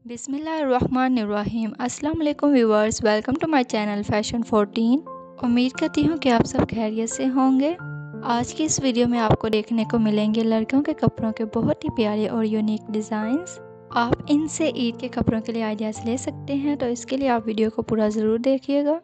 बिस्मिल्लाहिर्रहमानिर्रहीम। अस्सलाम वालेकुम viewers, welcome to my channel fashion 14। उम्मीद करती हूँ कि आप सब खैरियत से होंगे। आज की इस वीडियो में आपको देखने को मिलेंगे लड़कियों के कपड़ों के बहुत ही प्यारे और यूनिक डिज़ाइंस। आप इनसे ईद के कपड़ों के लिए आइडियाज़ ले सकते हैं, तो इसके लिए आप वीडियो को पूरा ज़रूर देखिएगा।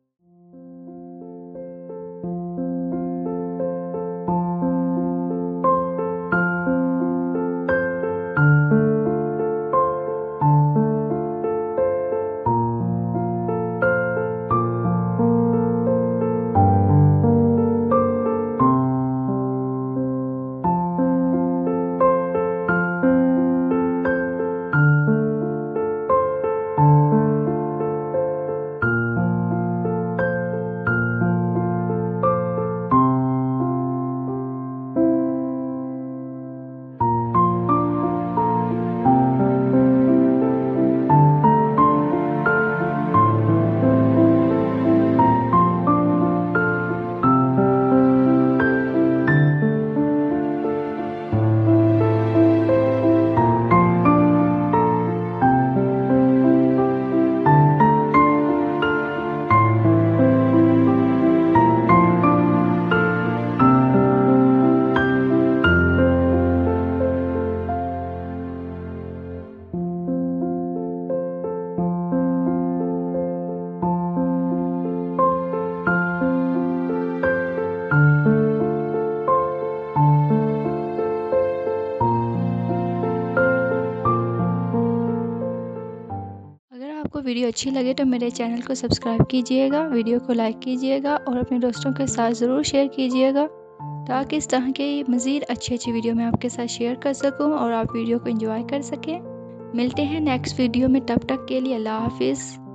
अगर आपको वीडियो अच्छी लगे तो मेरे चैनल को सब्सक्राइब कीजिएगा, वीडियो को लाइक कीजिएगा और अपने दोस्तों के साथ ज़रूर शेयर कीजिएगा, ताकि इस तरह की मज़ीद अच्छी वीडियो मैं आपके साथ शेयर कर सकूं और आप वीडियो को एंजॉय कर सकें। मिलते हैं नेक्स्ट वीडियो में, तब तक के लिए अल्लाह हाफिज़।